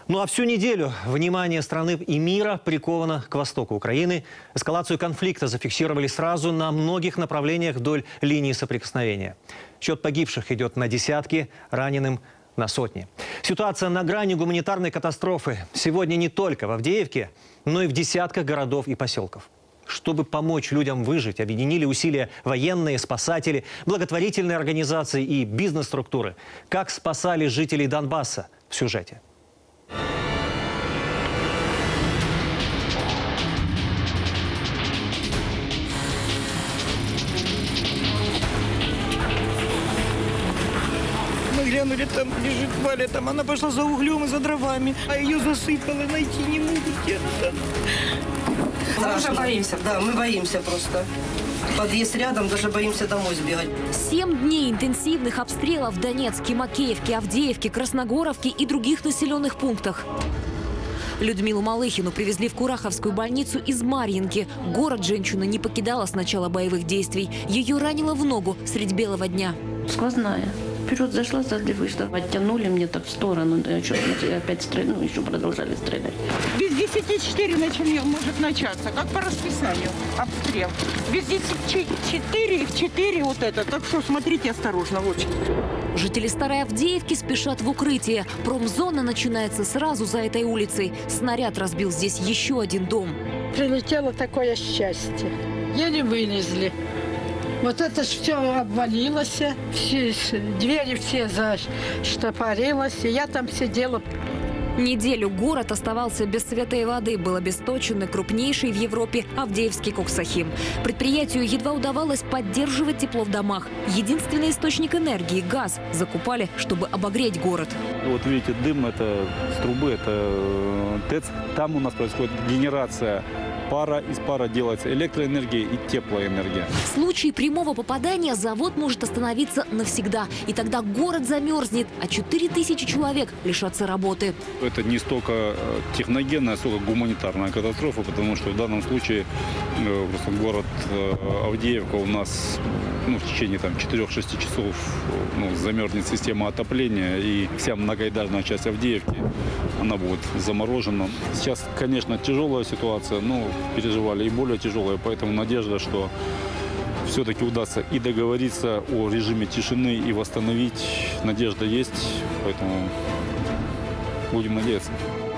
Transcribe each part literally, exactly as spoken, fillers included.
Ну а всю неделю внимание страны и мира приковано к востоку Украины. Эскалацию конфликта зафиксировали сразу на многих направлениях вдоль линии соприкосновения. Счет погибших идет на десятки, раненым на сотни. Ситуация на грани гуманитарной катастрофы сегодня не только в Авдеевке, но и в десятках городов и поселков. Чтобы помочь людям выжить, объединили усилия военные, спасатели, благотворительные организации и бизнес-структуры. Как спасали жителей Донбасса в сюжете. Мы глянули, там лежит Валя, там она пошла за углем и за дровами, а ее засыпало, найти не могут. Мы уже боимся, да, мы боимся просто. Подъезд рядом, даже боимся домой сбегать. Семь дней интенсивных обстрелов в Донецке, Макеевке, Авдеевке, Красногоровке и других населенных пунктах. Людмилу Малыхину привезли в Кураховскую больницу из Марьинки. Город женщина не покидала с начала боевых действий. Ее ранило в ногу средь белого дня. Сквозная. Вперед зашла, сзади вышла. Оттянули мне так в сторону. Еще, опять стрельнули, ну, еще продолжали стрелять. Без десяти четыре начали, может начаться, как по расписанию, обстрел. Без десяти четыре, в четыре вот это. Так что смотрите осторожно, очень. Жители Старой Авдеевки спешат в укрытие. Промзона начинается сразу за этой улицей. Снаряд разбил здесь еще один дом. Прилетело такое счастье. Еле вылезли. Вот это все обвалилось, все, двери все заштопорилось, и я там сидела. Неделю город оставался без света и воды. Был обесточен крупнейший в Европе Авдеевский коксахим. Предприятию едва удавалось поддерживать тепло в домах. Единственный источник энергии – газ. Закупали, чтобы обогреть город. Вот видите, дым – это с трубы, это ТЭЦ. Там у нас происходит генерация. Пара из пара делается электроэнергия и теплоэнергия. В случае прямого попадания завод может остановиться навсегда. И тогда город замерзнет, а четыре тысячи человек лишатся работы. Это не столько техногенная, сколько гуманитарная катастрофа, потому что в данном случае просто город Авдеевка у нас ну, в течение четырёх-шести часов ну, замерзнет система отопления, и вся многоэтажная часть Авдеевки она будет заморожена. Сейчас, конечно, тяжелая ситуация, но переживали и более тяжелые, поэтому надежда, что все-таки удастся и договориться о режиме тишины, и восстановить. Надежда есть, поэтому будем надеяться.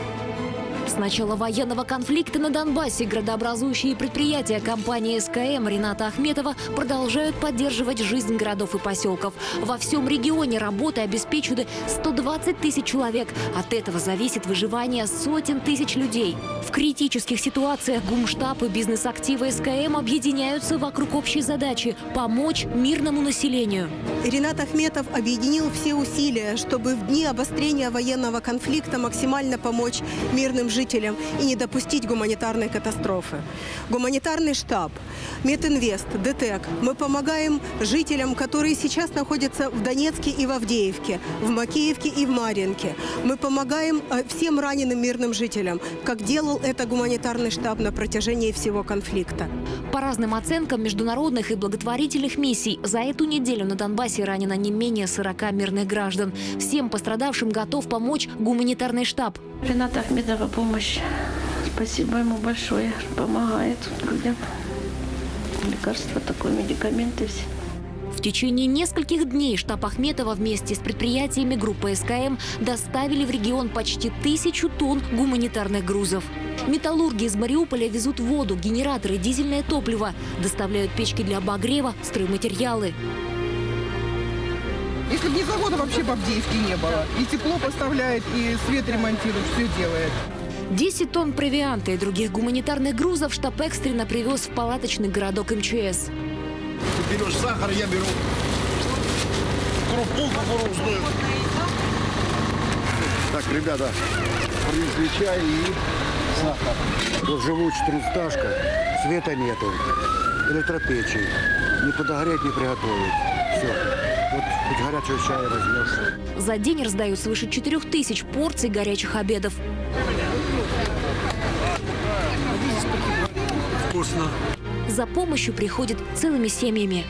С начала военного конфликта на Донбассе градообразующие предприятия компании СКМ Рината Ахметова продолжают поддерживать жизнь городов и поселков. Во всем регионе работой обеспечены сто двадцать тысяч человек. От этого зависит выживание сотен тысяч людей. В критических ситуациях гумштаб и бизнес-активы СКМ объединяются вокруг общей задачи – помочь мирному населению. Ринат Ахметов объединил все усилия, чтобы в дни обострения военного конфликта максимально помочь мирным жителям и не допустить гуманитарной катастрофы. Гуманитарный штаб, Мединвест, ДТЭК. Мы помогаем жителям, которые сейчас находятся в Донецке и в Авдеевке, в Макеевке и в Марьинке. Мы помогаем всем раненым мирным жителям, как делал это гуманитарный штаб на протяжении всего конфликта. По разным оценкам международных и благотворительных миссий, за эту неделю на Донбассе ранено не менее сорока мирных граждан. Всем пострадавшим готов помочь гуманитарный штаб. Ринат Ахметова помощь. Спасибо ему большое. Помогает людям. Лекарства такое, медикаменты все. В течение нескольких дней штаб Ахметова вместе с предприятиями группы СКМ доставили в регион почти тысячу тонн гуманитарных грузов. Металлурги из Мариуполя везут воду, генераторы, дизельное топливо. Доставляют печки для обогрева, стройматериалы. Если бы не завода, вообще бы Авдеевки не было. И тепло поставляет, и свет ремонтирует, все делает. десять тонн провианта и других гуманитарных грузов штаб экстренно привез в палаточный городок МЧС. Ты берешь сахар, я беру крупу кукурузную. Так, ребята, принесли чай и сахар. Вот живу четырнадцаташка, света нету, электропечи. Не подогреть, не приготовить. Все. Вот хоть горячего чая возьмешь. За день раздают свыше четырёх тысяч порций горячих обедов. Вкусно. За помощью приходят целыми семьями.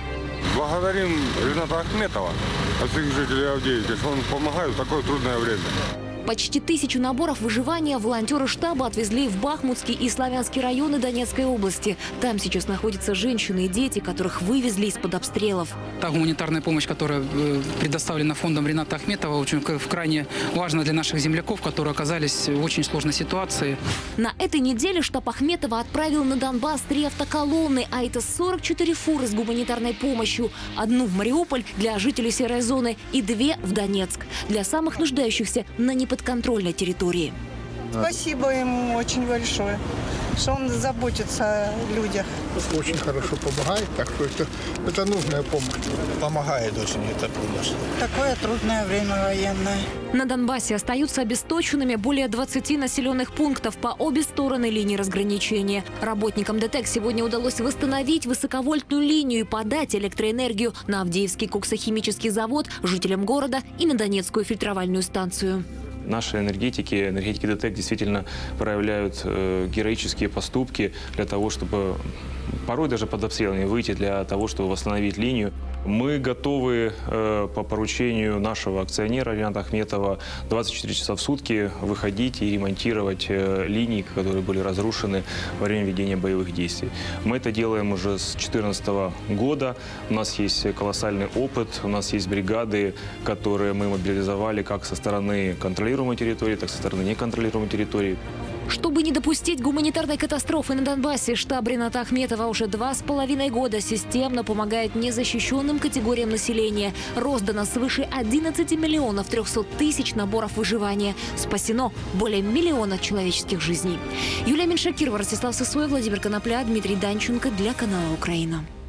Благодарим Рината Ахметова, от всех жителей Авдеевки, что он помогает в такое трудное время. Почти тысячу наборов выживания волонтеры штаба отвезли в Бахмутский и Славянский районы Донецкой области. Там сейчас находятся женщины и дети, которых вывезли из-под обстрелов. Та гуманитарная помощь, которая предоставлена фондом Рината Ахметова, очень крайне важна для наших земляков, которые оказались в очень сложной ситуации. На этой неделе штаб Ахметова отправил на Донбасс три автоколонны, а это сорок четыре фуры с гуманитарной помощью. Одну в Мариуполь для жителей серой зоны и две в Донецк для самых нуждающихся на неподконтрольной территории. Спасибо ему очень большое, что он заботится о людях. Очень хорошо помогает, так что это, это нужная помощь. Помогает очень эта помощь. Такое трудное время военное. На Донбассе остаются обесточенными более двадцати населенных пунктов по обе стороны линии разграничения. Работникам ДТЭК сегодня удалось восстановить высоковольтную линию и подать электроэнергию на Авдеевский коксохимический завод, жителям города и на Донецкую фильтровальную станцию. Наши энергетики, энергетики ДТЭК действительно проявляют э, героические поступки для того, чтобы порой даже под обстрелами выйти для того, чтобы восстановить линию. Мы готовы э, по поручению нашего акционера Рината Ахметова двадцать четыре часа в сутки выходить и ремонтировать э, линии, которые были разрушены во время ведения боевых действий. Мы это делаем уже с две тысячи четырнадцатого года. У нас есть колоссальный опыт, у нас есть бригады, которые мы мобилизовали как со стороны контролируемой территории, так и со стороны неконтролируемой территории. Чтобы не допустить гуманитарной катастрофы на Донбассе, штаб Рината Ахметова уже два с половиной года системно помогает незащищенным категориям населения. Роздано свыше одиннадцати миллионов трехсот тысяч наборов выживания. Спасено более миллиона человеческих жизней. Юлия Меньшакирова, Ростислав Сысоев, Владимир Конопля, Дмитрий Данченко для канала «Украина».